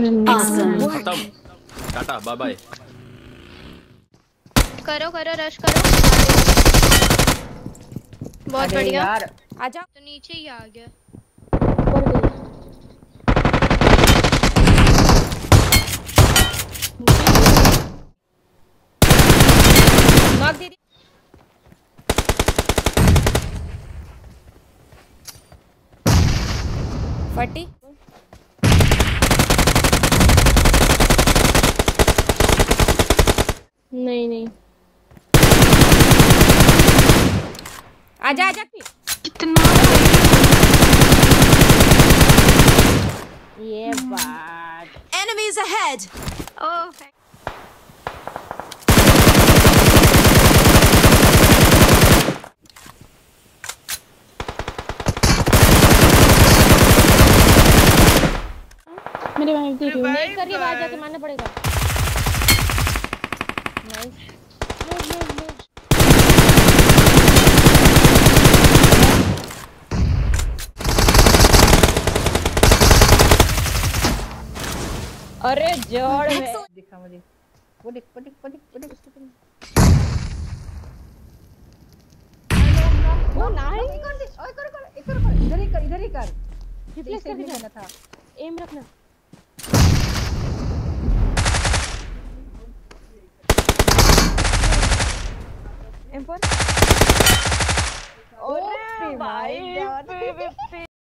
खत्म। Tata bye bye. करो करो रश करो। बहुत बढ़िया यार आजा। तो नीचे ही आ गया। नॉक दीदी। फटी। नहीं नहीं आजा आजा। कितना ये बात। Enemies ahead. ओह मेरे भाई देख रही हूँ। नेट करके बाहर जाके मारना पड़ेगा। नाइस। अरे जोड़ में दिखा मुझे। वो दिख वो दिख वो दिख वो दिख। वो नहीं। इधर ही कर। रिप्लेस कर देना था। एम रखना। M4। ओरे भाई।